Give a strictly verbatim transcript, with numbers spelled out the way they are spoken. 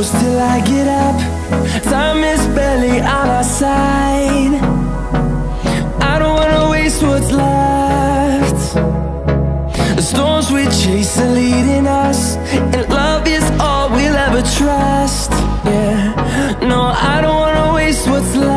close till I get up. Time is barely on our side. I don't wanna waste what's left. The storms we chase are leading us, and love is all we'll ever trust. Yeah, no, I don't wanna waste what's left.